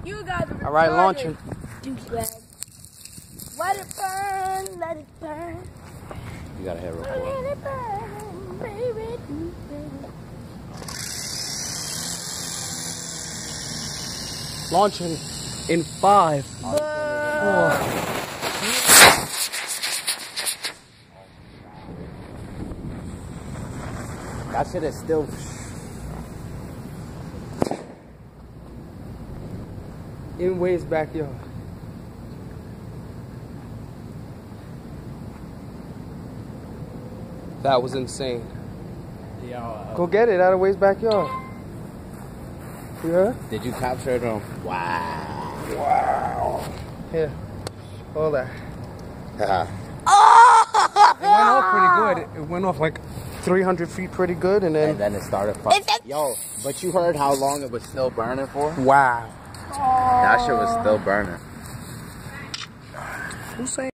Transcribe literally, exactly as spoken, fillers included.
You guys are All right, retarded. launching. Douchebag. Let it burn, let it burn. You gotta hit record. Let it burn, baby. Launching in five, four. That shit is still. In Wade's backyard. That was insane. Yo, uh, Go get it out of Wade's backyard. You heard? Did you capture it on? Wow. Wow. Here. Hold that. Haha. It went off pretty good. It went off like three hundred feet pretty good, and then... And then it started fucking. Yo, but you heard how long it was still burning for? Wow. That shit was still burning. Who's saying?